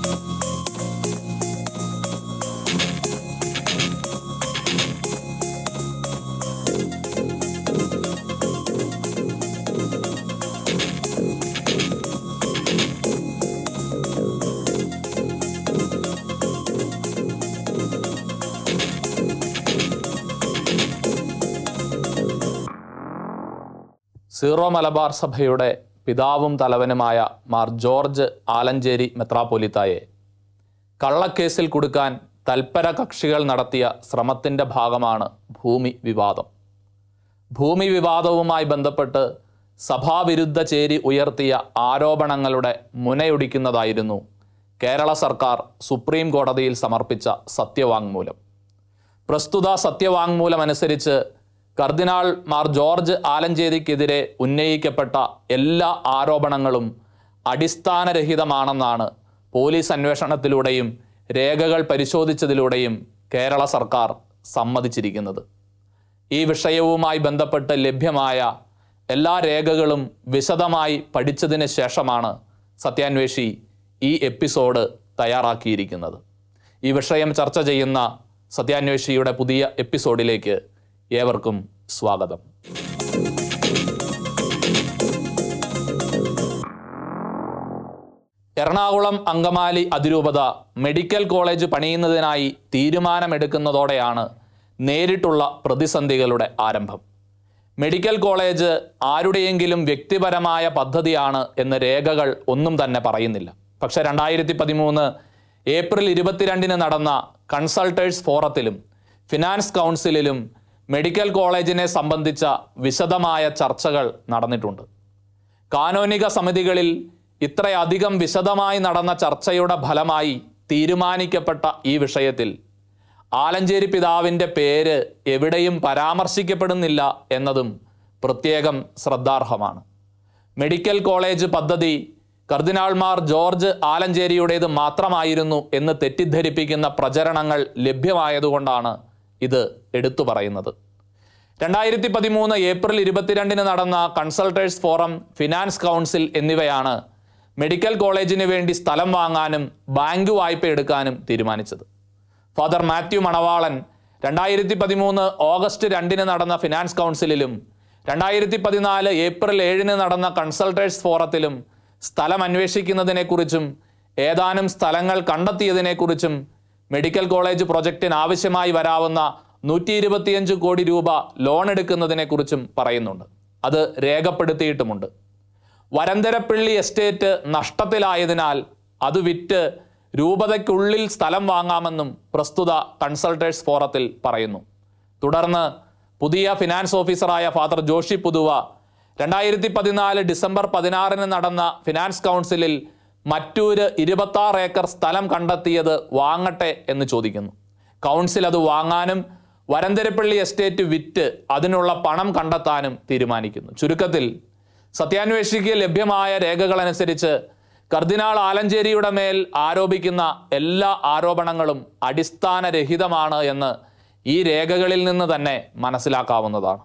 Zero Malabar സഭയുടെ പിതാവും തലവനുമായ മാർ ജോർജ് ആലഞ്ചേരി മെത്രാപ്പൊലീത്തായെ കള്ളക്കേസിൽ കുടുക്കാൻ തൽപര കക്ഷികൾ നടത്തിയ ശ്രമത്തിൻ്റെ ഭാഗമാണ് ഭൂമി വിവാദം. ഭൂമി വിവാദവുമായി ബന്ധപ്പെട്ട് സഭാവിരുദ്ധ ചേരി ഉയർത്തിയ ആരോപണങ്ങളുടെ മുനയൊടിക്കുന്നതായിരുന്നു കേരള സർക്കാർ സുപ്രീം കോടതിയിൽ സമർപ്പിച്ച സത്യവാങ്മൂലം. പ്രസ്തുത സത്യവാങ്മൂലമനുസരിച്ച് കർദിനാൾ മാർ ജോർജ് ആലഞ്ചേരിക്കെതിരെ ഉന്നയിക്കപ്പെട്ട എല്ലാ ആരോപണങ്ങളും അടിസ്ഥാനരഹിതമാണെന്നാണ് പോലീസ് അന്വേഷണത്തിലൂടെയും രേഖകൾ പരിശോധിച്ചതിലൂടെയും കേരള സർക്കാർ സമ്മതിച്ചിരിക്കുന്നത്. ഈ വിഷയവുമായി ബന്ധപ്പെട്ട് ലഭ്യമായ എല്ലാ രേഖകളും വിശദമായി പഠിച്ചതിന് ശേഷമാണ് സത്യാന്വേഷി ഈ എപ്പിസോഡ് തയ്യാറാക്കിയിരിക്കുന്നത്. ഈ വിഷയം ചർച്ച ചെയ്യുന്ന സത്യാന്വേഷിയുടെ പുതിയ എപ്പിസോഡിലേക്ക് ഏവർക്കും സ്വാഗതം. എറണാകുളം അങ്കമാലി അതിരൂപത മെഡിക്കൽ കോളേജ് പണിയുന്നതിനായി തീരുമാനമെടുക്കുന്നതോടെയാണ് നേരിട്ടുള്ള പ്രതിസന്ധികളുടെ ആരംഭം. മെഡിക്കൽ കോളേജ് ആരുടെയെങ്കിലും വ്യക്തിപരമായ പദ്ധതിയാണ് എന്ന് രേഖകൾ ഒന്നും തന്നെ പറയുന്നില്ല. പക്ഷേ 2013 ഏപ്രിൽ 22 നടന്ന കൺസൾട്ടേഴ്സ് ഫോറത്തിലും ഫിനാൻസ് കൗൺസിലിലും മെഡിക്കൽ കോളേജിനെ സംബന്ധിച്ച വിശദമായ ചർച്ചകൾ നടന്നിട്ടുണ്ട്. കാനോനിക സമിതികളിൽ ഇത്രയധികം വിശദമായി നടന്ന ചർച്ചയുടെ ഫലമായി തീരുമാനിക്കപ്പെട്ട ഈ വിഷയത്തിൽ ആലഞ്ചേരി പിതാവിൻ്റെ പേര് എവിടെയും പരാമർശിക്കപ്പെടുന്നില്ല എന്നതും പ്രത്യേകം ശ്രദ്ധാർഹമാണ്. മെഡിക്കൽ കോളേജ് പദ്ധതി കർദിനാൾമാർ ജോർജ് ആലഞ്ചേരിയുടേത് മാത്രമായിരുന്നു എന്ന് തെറ്റിദ്ധരിപ്പിക്കുന്ന പ്രചരണങ്ങൾ ലഭ്യമായതുകൊണ്ടാണ് ഇത് എടുത്തു പറയുന്നത്. 2013 ഏപ്രിൽ 22 നടന്ന കൺസൾട്ടേഴ്സ് ഫോറം, ഫിനാൻസ് കൗൺസിൽ എന്നിവയാണ് മെഡിക്കൽ കോളേജിന് വേണ്ടി സ്ഥലം വാങ്ങാനും ബാങ്ക് വായ്പ എടുക്കാനും തീരുമാനിച്ചത്. ഫാദർ മാത്യു മണവാളൻ 2013 ഓഗസ്റ്റ് 2 നടന്ന ഫിനാൻസ് കൗൺസിലിലും 2014 ഏപ്രിൽ 7 നടന്ന കൺസൾട്ടേഴ്സ് ഫോറത്തിലും സ്ഥലം അന്വേഷിക്കുന്നതിനെക്കുറിച്ചും ഏതാനും സ്ഥലങ്ങൾ കണ്ടെത്തിയതിനെക്കുറിച്ചും മെഡിക്കൽ കോളേജ് പ്രൊജക്റ്റിന് ആവശ്യമായി വരാവുന്ന 125 കോടി രൂപ ലോൺ എടുക്കുന്നതിനെക്കുറിച്ചും പറയുന്നുണ്ട്. അത് രേഖപ്പെടുത്തിയിട്ടുമുണ്ട്. വരന്തരപ്പള്ളി എസ്റ്റേറ്റ് നഷ്ടത്തിലായതിനാൽ അത് വിറ്റ് രൂപതയ്ക്കുള്ളിൽ സ്ഥലം വാങ്ങാമെന്നും പ്രസ്തുത കൺസൾട്ടേഴ്സ് ഫോറത്തിൽ പറയുന്നു. തുടർന്ന് പുതിയ ഫിനാൻസ് ഓഫീസറായ ഫാദർ ജോഷി പുതുവ 2014 ഡിസംബർ 16 നടന്ന ഫിനാൻസ് കൗൺസിലിൽ മറ്റൂര് 26 ഏക്കർ സ്ഥലം കണ്ടെത്തിയത് വാങ്ങട്ടെ എന്ന് ചോദിക്കുന്നു. കൗൺസിൽ അത് വാങ്ങാനും വരന്തരപ്പള്ളി എസ്റ്റേറ്റ് വിറ്റ് അതിനുള്ള പണം കണ്ടെത്താനും തീരുമാനിക്കുന്നു. ചുരുക്കത്തിൽ സത്യാന്വേഷിക്ക് ലഭ്യമായ രേഖകളനുസരിച്ച് കർദിനാൾ ആലഞ്ചേരിയുടെ മേൽ ആരോപിക്കുന്ന എല്ലാ ആരോപണങ്ങളും അടിസ്ഥാനരഹിതമാണ് എന്ന് ഈ രേഖകളിൽ നിന്ന് തന്നെ മനസ്സിലാക്കാവുന്നതാണ്.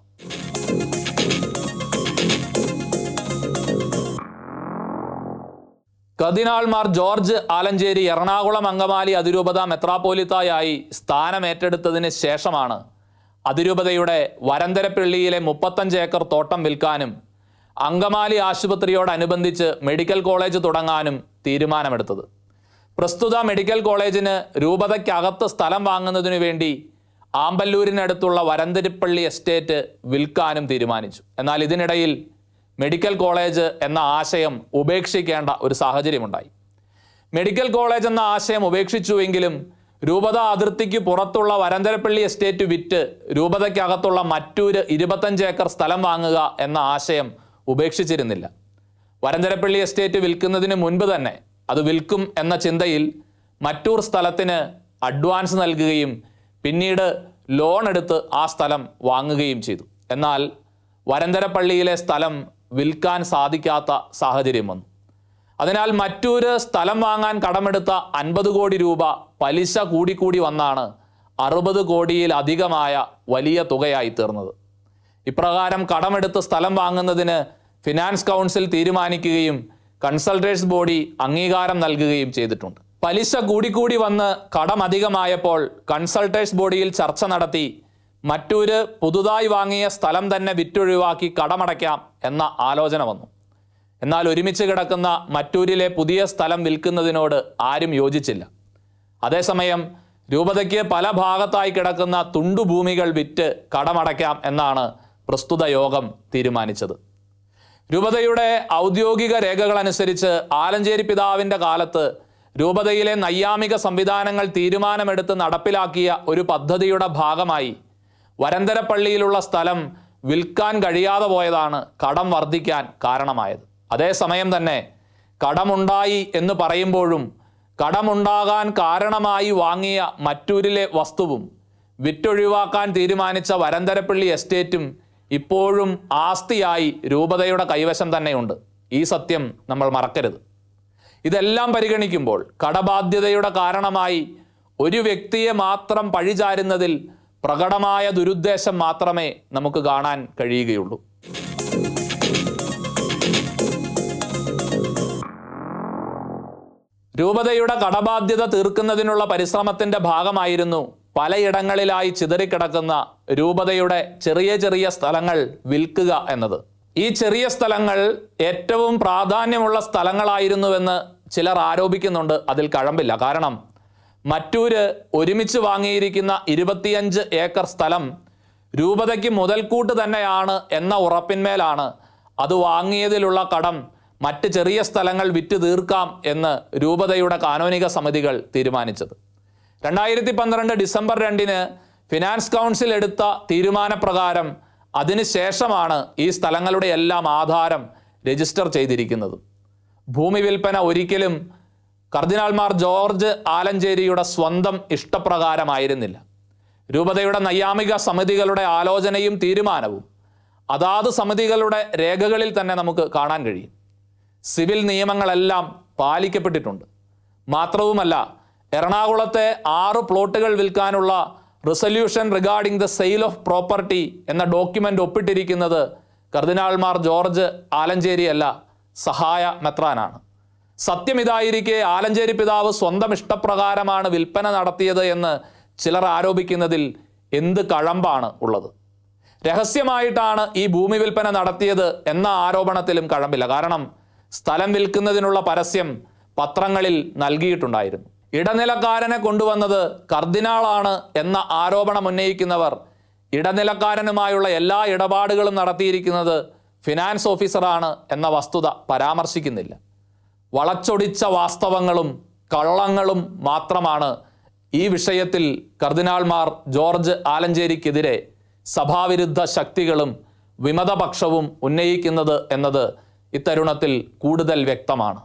കർദിനാൾമാർ ജോർജ് ആലഞ്ചേരി എറണാകുളം അങ്കമാലി അതിരൂപത മെത്രാപ്പൊലീത്തായായി സ്ഥാനമേറ്റെടുത്തതിന് ശേഷമാണ് അതിരൂപതയുടെ വരന്തരപ്പള്ളിയിലെ 35 ഏക്കർ തോട്ടം വിൽക്കാനും അങ്കമാലി ആശുപത്രിയോടനുബന്ധിച്ച് മെഡിക്കൽ കോളേജ് തുടങ്ങാനും തീരുമാനമെടുത്തത്. പ്രസ്തുത മെഡിക്കൽ കോളേജിന് രൂപതയ്ക്കകത്ത് സ്ഥലം വാങ്ങുന്നതിനു വേണ്ടി ആമ്പല്ലൂരിനടുത്തുള്ള വരന്തരപ്പള്ളി എസ്റ്റേറ്റ് വിൽക്കാനും തീരുമാനിച്ചു. എന്നാൽ ഇതിനിടയിൽ മെഡിക്കൽ കോളേജ് എന്ന ആശയം ഉപേക്ഷിക്കേണ്ട ഒരു സാഹചര്യമുണ്ടായി. മെഡിക്കൽ കോളേജ് എന്ന ആശയം ഉപേക്ഷിച്ചുവെങ്കിലും രൂപത അതിർത്തിക്ക് പുറത്തുള്ള വരന്തരപ്പള്ളി എസ്റ്റേറ്റ് വിറ്റ് രൂപതയ്ക്കകത്തുള്ള മറ്റൂര് 25 ഏക്കർ സ്ഥലം വാങ്ങുക എന്ന ആശയം ഉപേക്ഷിച്ചിരുന്നില്ല. വരന്തരപ്പള്ളി എസ്റ്റേറ്റ് വിൽക്കുന്നതിന് മുൻപ് തന്നെ അത് വിൽക്കും എന്ന ചിന്തയിൽ മറ്റൂർ സ്ഥലത്തിന് അഡ്വാൻസ് നൽകുകയും പിന്നീട് ലോൺ എടുത്ത് ആ സ്ഥലം വാങ്ങുകയും ചെയ്തു. എന്നാൽ വരന്തരപ്പള്ളിയിലെ സ്ഥലം വിൽക്കാൻ സാധിക്കാത്ത സാഹചര്യം വന്നു. അതിനാൽ മറ്റൊരു സ്ഥലം വാങ്ങാൻ കടമെടുത്ത 50 കോടി രൂപ പലിശ കൂടിക്കൂടി വന്നാണ് 60 കോടിയിലധികമായ വലിയ തുകയായി തീർന്നത്. ഇപ്രകാരം കടമെടുത്ത് സ്ഥലം വാങ്ങുന്നതിന് ഫിനാൻസ് കൗൺസിൽ തീരുമാനിക്കുകയും കൺസൾട്ടേഴ്സ് ബോഡി അംഗീകാരം നൽകുകയും ചെയ്തിട്ടുണ്ട്. പലിശ കൂടിക്കൂടി വന്ന് കടം അധികമായപ്പോൾ കൺസൾട്ടേഴ്സ് ബോഡിയിൽ ചർച്ച നടത്തി മറ്റൂര് പുതുതായി വാങ്ങിയ സ്ഥലം തന്നെ വിറ്റൊഴിവാക്കി കടമടയ്ക്കാം എന്ന ആലോചന വന്നു. എന്നാൽ ഒരുമിച്ച് കിടക്കുന്ന മറ്റൂരിലെ പുതിയ സ്ഥലം വിൽക്കുന്നതിനോട് ആരും യോജിച്ചില്ല. അതേസമയം രൂപതയ്ക്ക് പല ഭാഗത്തായി കിടക്കുന്ന തുണ്ടുഭൂമികൾ വിറ്റ് കടമടയ്ക്കാം എന്നാണ് പ്രസ്തുത യോഗം തീരുമാനിച്ചത്. രൂപതയുടെ ഔദ്യോഗിക രേഖകളനുസരിച്ച് ആലഞ്ചേരി പിതാവിൻ്റെ കാലത്ത് രൂപതയിലെ നൈയാമിക സംവിധാനങ്ങൾ തീരുമാനമെടുത്ത് നടപ്പിലാക്കിയ ഒരു പദ്ധതിയുടെ ഭാഗമായി വരന്തരപ്പള്ളിയിലുള്ള സ്ഥലം വിൽക്കാൻ കഴിയാതെ പോയതാണ് കടം വർദ്ധിക്കാൻ കാരണമായത്. അതേസമയം തന്നെ കടമുണ്ടായി എന്ന് പറയുമ്പോഴും കടമുണ്ടാകാൻ കാരണമായി വാങ്ങിയ മറ്റൂരിലെ വസ്തുവും വിറ്റൊഴിവാക്കാൻ തീരുമാനിച്ച വരന്തരപ്പള്ളി എസ്റ്റേറ്റും ഇപ്പോഴും ആസ്തിയായി രൂപതയുടെ കൈവശം തന്നെയുണ്ട്. ഈ സത്യം നമ്മൾ മറക്കരുത്. ഇതെല്ലാം പരിഗണിക്കുമ്പോൾ കടബാധ്യതയുടെ കാരണമായി ഒരു വ്യക്തിയെ മാത്രം പഴിചാരുന്നതിൽ പ്രകടമായ ദുരുദ്ദേശം മാത്രമേ നമുക്ക് കാണാൻ കഴിയുകയുള്ളൂ. രൂപതയുടെ കടബാധ്യത തീർക്കുന്നതിനുള്ള പരിശ്രമത്തിൻ്റെ ഭാഗമായിരുന്നു പലയിടങ്ങളിലായി ചിതറിക്കിടക്കുന്ന രൂപതയുടെ ചെറിയ ചെറിയ സ്ഥലങ്ങൾ വിൽക്കുക എന്നത്. ഈ ചെറിയ സ്ഥലങ്ങൾ ഏറ്റവും പ്രാധാന്യമുള്ള സ്ഥലങ്ങളായിരുന്നുവെന്ന് ചിലർ ആരോപിക്കുന്നുണ്ട്. അതിൽ കഴമ്പില്ല. കാരണം മറ്റൂര് ഒരുമിച്ച് വാങ്ങിയിരിക്കുന്ന 25 ഏക്കർ സ്ഥലം രൂപതയ്ക്ക് മുതൽക്കൂട്ട് തന്നെയാണ് എന്ന ഉറപ്പിന്മേലാണ് അത് വാങ്ങിയതിലുള്ള കടം മറ്റ് ചെറിയ സ്ഥലങ്ങൾ വിറ്റ് തീർക്കാം എന്ന് രൂപതയുടെ കാനോനിക സമിതികൾ തീരുമാനിച്ചത്. 2012 ഡിസംബർ 2 ഫിനാൻസ് കൗൺസിൽ എടുത്ത തീരുമാനപ്രകാരം അതിനുശേഷമാണ് ഈ സ്ഥലങ്ങളുടെ എല്ലാം ആധാരം രജിസ്റ്റർ ചെയ്തിരിക്കുന്നത്. ഭൂമി വിൽപ്പന ഒരിക്കലും കർദിനാൾമാർ ജോർജ് ആലഞ്ചേരിയുടെ സ്വന്തം ഇഷ്ടപ്രകാരമായിരുന്നില്ല. രൂപതയുടെ നൈയാമിക സമിതികളുടെ ആലോചനയും തീരുമാനവും അതാത് സമിതികളുടെ രേഖകളിൽ തന്നെ നമുക്ക് കാണാൻ കഴിയും. സിവിൽ നിയമങ്ങളെല്ലാം പാലിക്കപ്പെട്ടിട്ടുണ്ട്. മാത്രവുമല്ല, എറണാകുളത്തെ 6 പ്ലോട്ടുകൾ വിൽക്കാനുള്ള resolution regarding the sale of property എന്ന ഡോക്യുമെൻ്റ് ഒപ്പിട്ടിരിക്കുന്നത് കർദിനാൾമാർ ജോർജ് ആലഞ്ചേരിയല്ല, സഹായ മെത്രാനാണ്. സത്യം ഇതായിരിക്കെ ആലഞ്ചേരി പിതാവ് സ്വന്തം ഇഷ്ടപ്രകാരമാണ് വിൽപ്പന നടത്തിയത് എന്ന് ചിലർ ആരോപിക്കുന്നതിൽ എന്ത് കഴമ്പാണ് ഉള്ളത്? രഹസ്യമായിട്ടാണ് ഈ ഭൂമി വിൽപ്പന നടത്തിയത് എന്ന ആരോപണത്തിലും കഴമ്പില്ല. കാരണം സ്ഥലം വിൽക്കുന്നതിനുള്ള പരസ്യം പത്രങ്ങളിൽ നൽകിയിട്ടുണ്ടായിരുന്നു. ഇടനിലക്കാരനെ കൊണ്ടുവന്നത് കർദിനാളാണ് എന്ന ആരോപണം ഉന്നയിക്കുന്നവർ ഇടനിലക്കാരനുമായുള്ള എല്ലാ ഇടപാടുകളും നടത്തിയിരിക്കുന്നത് ഫിനാൻസ് ഓഫീസറാണ് എന്ന വസ്തുത പരാമർശിക്കുന്നില്ല. വളച്ചൊടിച്ച വാസ്തവങ്ങളും കള്ളങ്ങളും മാത്രമാണ് ഈ വിഷയത്തിൽ കർദിനാൾമാർ ജോർജ് ആലഞ്ചേരിക്കെതിരെ സഭാവിരുദ്ധ ശക്തികളും വിമതപക്ഷവും ഉന്നയിക്കുന്നത് എന്നത് ഇത്തരുണത്തിൽ കൂടുതൽ വ്യക്തമാണ്.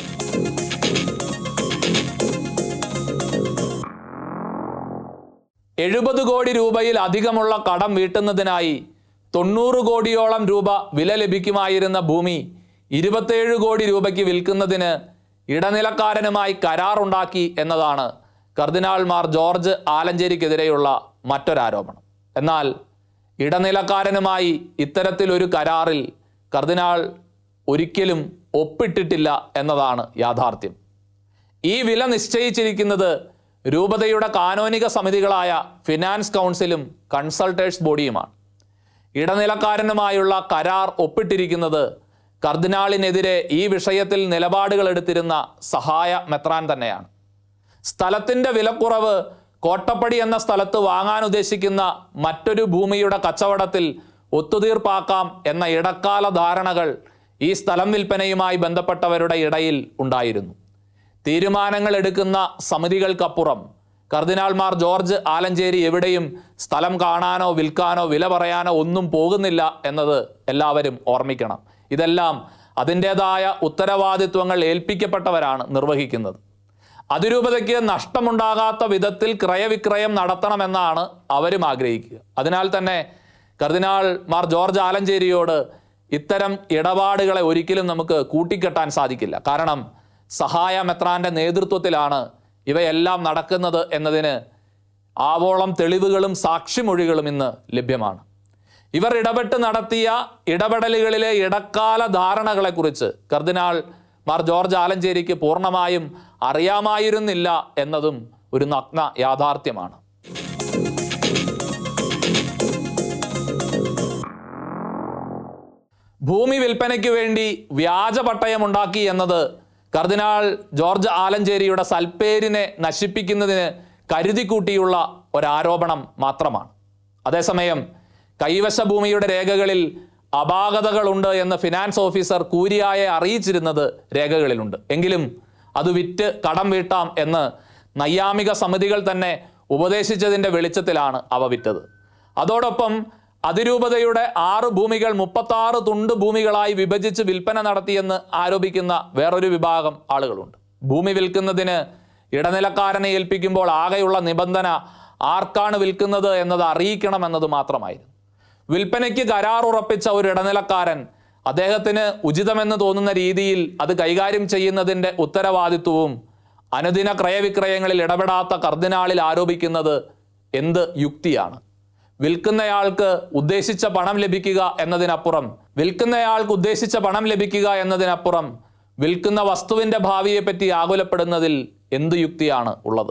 $70 കോടി രൂപയിൽ അധികമുള്ള കടം വീട്ടുന്നതിനായി 90 കോടിയോളം രൂപ വില ലഭിക്കുമായിരുന്ന ഭൂമി 27 കോടി രൂപയ്ക്ക് വിൽക്കുന്നതിന് ഇടനിലക്കാരനുമായി കരാറുണ്ടാക്കി എന്നതാണ് കർദിനാൾമാർ ജോർജ് ആലഞ്ചേരിക്കെതിരെയുള്ള മറ്റൊരാരോപണം. എന്നാൽ ഇടനിലക്കാരനുമായി ഇത്തരത്തിലൊരു കരാറിൽ കർദിനാൾ ഒരിക്കലും ഒപ്പിട്ടിട്ടില്ല എന്നതാണ് യാഥാർത്ഥ്യം. ഈ വില നിശ്ചയിച്ചിരിക്കുന്നത് രൂപതയുടെ കാനോനിക സമിതികളായ ഫിനാൻസ് കൗൺസിലും കൺസൾട്ടേഴ്സ് ബോഡിയുമാണ്. ഇടനിലക്കാരനുമായുള്ള കരാർ ഒപ്പിട്ടിരിക്കുന്നത് കർദിനാളിനെതിരെ ഈ വിഷയത്തിൽ നിലപാടുകൾ എടുത്തിരുന്ന സഹായ മെത്രാൻ തന്നെയാണ്. സ്ഥലത്തിൻ്റെ വിലക്കുറവ് കോട്ടപ്പടി എന്ന സ്ഥലത്ത് വാങ്ങാൻ ഉദ്ദേശിക്കുന്ന മറ്റൊരു ഭൂമിയുടെ കച്ചവടത്തിൽ ഒത്തുതീർപ്പാക്കാം എന്ന ഇടക്കാല ധാരണകൾ ഈ സ്ഥലം വിൽപ്പനയുമായി ബന്ധപ്പെട്ടവരുടെ ഇടയിൽ ഉണ്ടായിരുന്നു. തീരുമാനങ്ങൾ എടുക്കുന്ന സമിതികൾക്കപ്പുറം കർദിനാൾമാർ ജോർജ് ആലഞ്ചേരി എവിടെയും സ്ഥലം കാണാനോ വിൽക്കാനോ വില പറയാനോ ഒന്നും പോകുന്നില്ല എന്നത് എല്ലാവരും ഓർമ്മിക്കണം. ഇതെല്ലാം അതിൻ്റേതായ ഉത്തരവാദിത്വങ്ങൾ ഏൽപ്പിക്കപ്പെട്ടവരാണ് നിർവഹിക്കുന്നത്. അതിരൂപതയ്ക്ക് നഷ്ടമുണ്ടാകാത്ത വിധത്തിൽ ക്രയവിക്രയം നടത്തണമെന്നാണ് അവരും ആഗ്രഹിക്കുക. അതിനാൽ തന്നെ കർദിനാൾ മാർ ജോർജ് ആലഞ്ചേരിയോട് ഇത്തരം ഇടപാടുകളെ ഒരിക്കലും നമുക്ക് കൂട്ടിക്കെട്ടാൻ സാധിക്കില്ല. കാരണം സഹായ മെത്രാൻ്റെ നേതൃത്വത്തിലാണ് ഇവയെല്ലാം നടക്കുന്നത് എന്നതിന് ആവോളം തെളിവുകളും സാക്ഷിമൊഴികളും ഇന്ന് ലഭ്യമാണ്. ഇവർ ഇടപെട്ട് നടത്തിയ ഇടപെടലുകളിലെ ഇടക്കാല ധാരണകളെക്കുറിച്ച് കർദിനാൾ മാർ ജോർജ് ആലഞ്ചേരിക്ക് പൂർണ്ണമായും അറിയാമായിരുന്നില്ല എന്നതും ഒരു നഗ്ന യാഥാർത്ഥ്യമാണ്. ഭൂമി വിൽപ്പനയ്ക്ക് വേണ്ടി വ്യാജ പട്ടയമുണ്ടാക്കി എന്നത് കർദിനാൾ ജോർജ് ആലഞ്ചേരിയുടെ സൽപ്പേരിനെ നശിപ്പിക്കുന്നതിന് കരുതിക്കൂട്ടിയുള്ള ഒരാരോപണം മാത്രമാണ്. അതേസമയം കൈവശ ഭൂമിയുടെ രേഖകളിൽ അപാകതകളുണ്ട് എന്ന് ഫിനാൻസ് ഓഫീസർ കൂരിയായെ അറിയിച്ചിരുന്നത് രേഖകളിലുണ്ട്. എങ്കിലും അത് വിറ്റ് കടം വീട്ടാം എന്ന് നൈയാമിക സമിതികൾ തന്നെ ഉപദേശിച്ചതിൻ്റെ വെളിച്ചത്തിലാണ് അവ വിറ്റത്. അതോടൊപ്പം അതിരൂപതയുടെ 6 ഭൂമികൾ 36 തുണ്ട് ഭൂമികളായി വിഭജിച്ച് വിൽപ്പന നടത്തിയെന്ന് ആരോപിക്കുന്ന വേറൊരു വിഭാഗം ആളുകളുണ്ട്. ഭൂമി വിൽക്കുന്നതിന് ഇടനിലക്കാരനെ ഏൽപ്പിക്കുമ്പോൾ ആകെയുള്ള നിബന്ധന ആർക്കാണ് വിൽക്കുന്നത് എന്നത് അറിയിക്കണമെന്നത് മാത്രമായിരുന്നു. വിൽപ്പനയ്ക്ക് കരാർ ഉറപ്പിച്ച ഒരു ഇടനിലക്കാരൻ അദ്ദേഹത്തിന് ഉചിതമെന്ന് തോന്നുന്ന രീതിയിൽ അത് കൈകാര്യം ചെയ്യുന്നതിൻ്റെ ഉത്തരവാദിത്വവും അനുദിന ക്രയവിക്രയങ്ങളിൽ ഇടപെടാത്ത കർദിനാളിൽ ആരോപിക്കുന്നത് എന്ത് യുക്തിയാണ്? വിൽക്കുന്നയാൾക്ക് ഉദ്ദേശിച്ച പണം ലഭിക്കുക എന്നതിനപ്പുറം വിൽക്കുന്ന വസ്തുവിൻ്റെ ഭാവിയെപ്പറ്റി ആകുലപ്പെടുന്നതിൽ എന്ത് യുക്തിയാണ് ഉള്ളത്?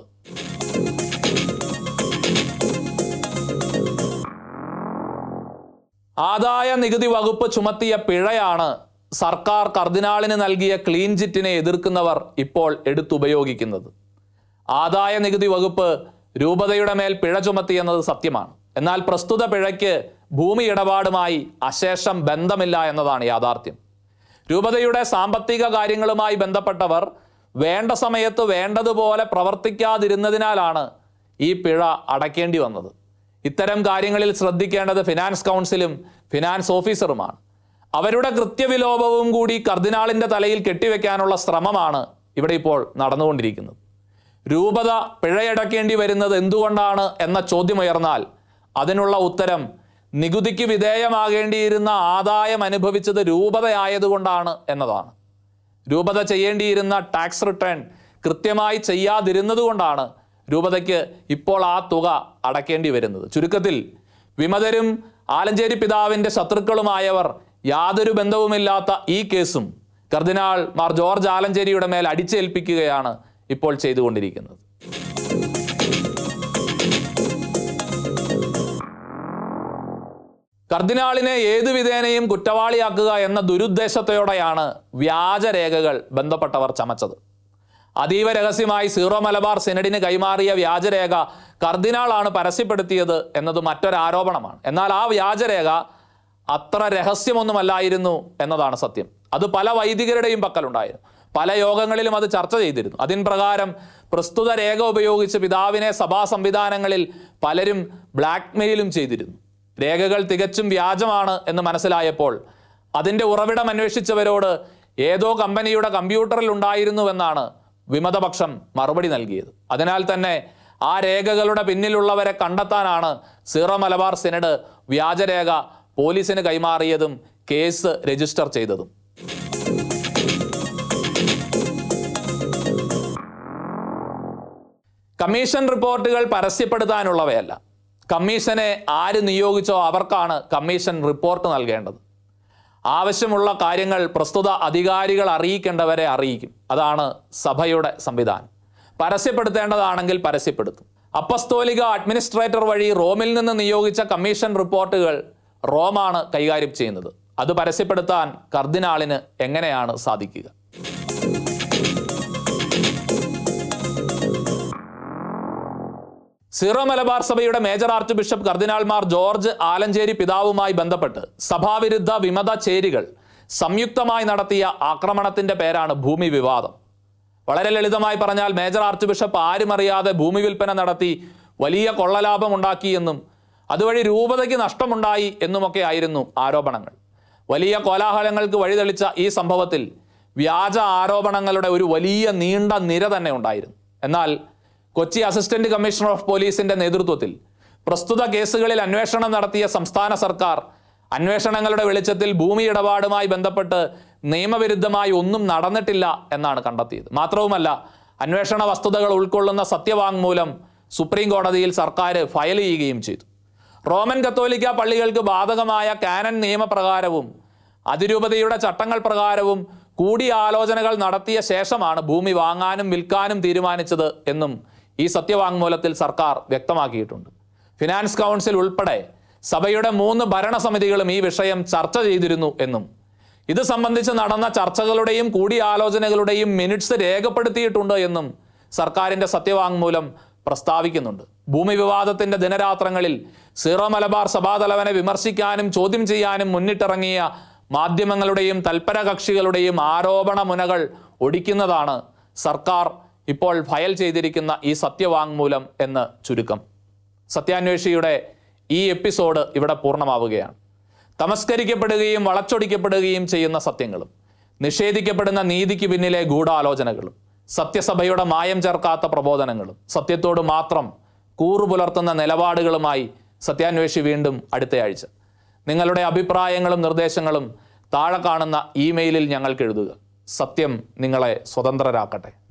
ആദായ നികുതി വകുപ്പ് ചുമത്തിയ പിഴയാണ് സർക്കാർ കർദിനാളിന് നൽകിയ ക്ലീൻ ചിറ്റിനെ എതിർക്കുന്നവർ ഇപ്പോൾ എടുത്തുപയോഗിക്കുന്നത്. ആദായ നികുതി വകുപ്പ് രൂപതയുടെ മേൽ പിഴ ചുമത്തിയെന്നത് സത്യമാണ്. എന്നാൽ പ്രസ്തുത പിഴയ്ക്ക് ഭൂമി ഇടപാടുമായി അശേഷം ബന്ധമില്ല എന്നതാണ് യാഥാർത്ഥ്യം. രൂപതയുടെ സാമ്പത്തിക കാര്യങ്ങളുമായി ബന്ധപ്പെട്ടവർ വേണ്ട സമയത്ത് വേണ്ടതുപോലെ പ്രവർത്തിക്കാതിരുന്നതിനാലാണ് ഈ പിഴ അടയ്ക്കേണ്ടി വന്നത്. ഇത്തരം കാര്യങ്ങളിൽ ശ്രദ്ധിക്കേണ്ടത് ഫിനാൻസ് കൗൺസിലും ഫിനാൻസ് ഓഫീസറുമാണ്. അവരുടെ കൃത്യവിലോപവും കൂടി കർദിനാളിൻ്റെ തലയിൽ കെട്ടിവെക്കാനുള്ള ശ്രമമാണ് ഇവിടെ ഇപ്പോൾ നടന്നുകൊണ്ടിരിക്കുന്നത്. രൂപത പിഴയടക്കേണ്ടി വരുന്നത് എന്തുകൊണ്ടാണ് എന്ന ചോദ്യമുയർന്നാൽ അതിനുള്ള ഉത്തരം നികുതിക്ക് വിധേയമാകേണ്ടിയിരുന്ന ആദായം അനുഭവിച്ചത് രൂപതയായതുകൊണ്ടാണ് എന്നതാണ്. രൂപത ചെയ്യേണ്ടിയിരുന്ന ടാക്സ് റിട്ടേൺ കൃത്യമായി ചെയ്യാതിരുന്നതുകൊണ്ടാണ് രൂപതയ്ക്ക് ഇപ്പോൾ ആ തുക അടയ്ക്കേണ്ടി വരുന്നത്. ചുരുക്കത്തിൽ വിമതരും ആലഞ്ചേരി പിതാവിൻ്റെ ശത്രുക്കളുമായവർ യാതൊരു ബന്ധവുമില്ലാത്ത ഈ കേസും കർദിനാൾ മാർ ജോർജ് ആലഞ്ചേരിയുടെ മേൽ അടിച്ചേൽപ്പിക്കുകയാണ് ഇപ്പോൾ ചെയ്തുകൊണ്ടിരിക്കുന്നത്. കർദിനാളിനെ ഏതു വിധേനയും കുറ്റവാളിയാക്കുക എന്ന ദുരുദ്ദേശത്തോടെയാണ് വ്യാജരേഖകൾ ബന്ധപ്പെട്ടവർ ചമച്ചത്. അതീവ രഹസ്യമായി സീറോ മലബാർ സിനഡിന് കൈമാറിയ വ്യാജരേഖ കർദിനാളാണ് പരസ്യപ്പെടുത്തിയത് എന്നത് മറ്റൊരാരോപണമാണ്. എന്നാൽ ആ വ്യാജരേഖ അത്ര രഹസ്യമൊന്നുമല്ലായിരുന്നു എന്നതാണ് സത്യം. അത് പല വൈദികരുടെയും പക്കലുണ്ടായിരുന്നു. പല യോഗങ്ങളിലും അത് ചർച്ച ചെയ്തിരുന്നു. അതിന് പ്രകാരം പ്രസ്തുത രേഖ ഉപയോഗിച്ച് പിതാവിനെ സഭാ സംവിധാനങ്ങളിൽ പലരും ബ്ലാക്ക്മെയിലും ചെയ്തിരുന്നു. രേഖകൾ തികച്ചും വ്യാജമാണ് എന്ന് മനസ്സിലായപ്പോൾ അതിൻ്റെ ഉറവിടം അന്വേഷിച്ചവരോട് ഏതോ കമ്പനിയുടെ കമ്പ്യൂട്ടറിൽ ഉണ്ടായിരുന്നുവെന്നാണ് വിമതപക്ഷം മറുപടി നൽകിയത്. അതിനാൽ തന്നെ ആ രേഖകളുടെ പിന്നിലുള്ളവരെ കണ്ടെത്താനാണ് സീറോ മലബാർ സിനഡ് വ്യാജരേഖ പോലീസിന് കൈമാറിയതും കേസ് രജിസ്റ്റർ ചെയ്തതും. കമ്മീഷൻ റിപ്പോർട്ടുകൾ പരസ്യപ്പെടുത്താനുള്ളവയല്ല. കമ്മീഷനെ ആര് നിയോഗിച്ചോ അവർക്കാണ് കമ്മീഷൻ റിപ്പോർട്ട് നൽകേണ്ടത്. ആവശ്യമുള്ള കാര്യങ്ങൾ പ്രസ്തുത അധികാരികൾ അറിയിക്കേണ്ടവരെ അറിയിക്കും. അതാണ് സഭയുടെ സംവിധാനം. പരസ്യപ്പെടുത്തേണ്ടതാണെങ്കിൽ പരസ്യപ്പെടുത്തും. അപ്പസ്തോലിക അഡ്മിനിസ്ട്രേറ്റർ വഴി റോമിൽ നിന്ന് നിയോഗിച്ച കമ്മീഷൻ റിപ്പോർട്ടുകൾ റോമാണ് കൈകാര്യം ചെയ്യുന്നത്. അത് പരസ്യപ്പെടുത്താൻ കർദിനാളിന് എങ്ങനെയാണ് സാധിക്കുക? സീറോ മലബാർ സഭയുടെ മേജർ ആർച്ച് ബിഷപ്പ് കർദിനാൾമാർ ജോർജ് ആലഞ്ചേരി പിതാവുമായി ബന്ധപ്പെട്ട് സഭാവിരുദ്ധ വിമത ചേരികൾ സംയുക്തമായി നടത്തിയ ആക്രമണത്തിന്റെ പേരാണ് ഭൂമി വിവാദം. വളരെ ലളിതമായി പറഞ്ഞാൽ മേജർ ആർച്ച് ബിഷപ്പ് ആരും അറിയാതെ ഭൂമി വിൽപ്പന നടത്തി വലിയ കൊള്ളലാഭം ഉണ്ടാക്കിയെന്നും അതുവഴി രൂപതയ്ക്ക് നഷ്ടമുണ്ടായി എന്നുമൊക്കെ ആയിരുന്നു ആരോപണങ്ങൾ. വലിയ കോലാഹലങ്ങൾക്ക് വഴിതെളിച്ച ഈ സംഭവത്തിൽ വ്യാജ ആരോപണങ്ങളുടെ ഒരു വലിയ നീണ്ട നിര തന്നെ ഉണ്ടായിരുന്നു. എന്നാൽ കൊച്ചി അസിസ്റ്റന്റ് കമ്മീഷണർ ഓഫ് പോലീസിന്റെ നേതൃത്വത്തിൽ പ്രസ്തുത കേസുകളിൽ അന്വേഷണം നടത്തിയ സംസ്ഥാന സർക്കാർ അന്വേഷണങ്ങളുടെ വെളിച്ചത്തിൽ ഭൂമി ഇടപാടുമായി ബന്ധപ്പെട്ട് നിയമവിരുദ്ധമായി ഒന്നും നടന്നിട്ടില്ല എന്നാണ് കണ്ടെത്തിയത്. മാത്രവുമല്ല, അന്വേഷണ വസ്തുതകൾ ഉൾക്കൊള്ളുന്ന സത്യവാങ്മൂലം സുപ്രീം കോടതിയിൽ സർക്കാർ ഫയൽ ചെയ്യുകയും ചെയ്തു. റോമൻ കത്തോലിക്ക പള്ളികൾക്ക് ബാധകമായ കാനൻ നിയമപ്രകാരവും അതിരൂപതയുടെ ചട്ടങ്ങൾ പ്രകാരവും കൂടിയാലോചനകൾ നടത്തിയ ശേഷമാണ് ഭൂമി വാങ്ങാനും വിൽക്കാനും തീരുമാനിച്ചത് എന്നും ഈ സത്യവാങ്മൂലത്തിൽ സർക്കാർ വ്യക്തമാക്കിയിട്ടുണ്ട്. ഫിനാൻസ് കൗൺസിൽ ഉൾപ്പെടെ സഭയുടെ 3 ഭരണസമിതികളും ഈ വിഷയം ചർച്ച ചെയ്തിരുന്നു എന്നും ഇത് സംബന്ധിച്ച് നടന്ന ചർച്ചകളുടെയും കൂടിയാലോചനകളുടെയും മിനിറ്റ്സ് രേഖപ്പെടുത്തിയിട്ടുണ്ട് എന്നും സർക്കാരിൻ്റെ സത്യവാങ്മൂലം പ്രസ്താവിക്കുന്നുണ്ട്. ഭൂമി വിവാദത്തിൻ്റെ ദിനരാത്രങ്ങളിൽ സീറോ മലബാർ സഭാതലവനെ വിമർശിക്കാനും ചോദ്യം ചെയ്യാനും മുന്നിട്ടിറങ്ങിയ മാധ്യമങ്ങളുടെയും തൽപര കക്ഷികളുടെയും ആരോപണ മുനകൾ ഒടിക്കുന്നതാണ് സർക്കാർ ഇപ്പോൾ ഫയൽ ചെയ്തിരിക്കുന്ന ഈ സത്യവാങ്മൂലം എന്ന് ചുരുക്കം. സത്യാന്വേഷിയുടെ ഈ എപ്പിസോഡ് ഇവിടെ പൂർണ്ണമാവുകയാണ്. തമസ്കരിക്കപ്പെടുകയും വളച്ചൊടിക്കപ്പെടുകയും ചെയ്യുന്ന സത്യങ്ങളും നിഷേധിക്കപ്പെടുന്ന നീതിക്ക് പിന്നിലെ ഗൂഢാലോചനകളും സത്യസഭയുടെ മായം ചേർക്കാത്ത പ്രബോധനങ്ങളും സത്യത്തോട് മാത്രം കൂറുപുലർത്തുന്ന നിലപാടുകളുമായി സത്യാന്വേഷി വീണ്ടും അടുത്തയാഴ്ച. നിങ്ങളുടെ അഭിപ്രായങ്ങളും നിർദ്ദേശങ്ങളും താഴെ കാണുന്ന ഇമെയിലിൽ ഞങ്ങൾക്ക് എഴുതുക. സത്യം നിങ്ങളെ സ്വതന്ത്രരാക്കട്ടെ.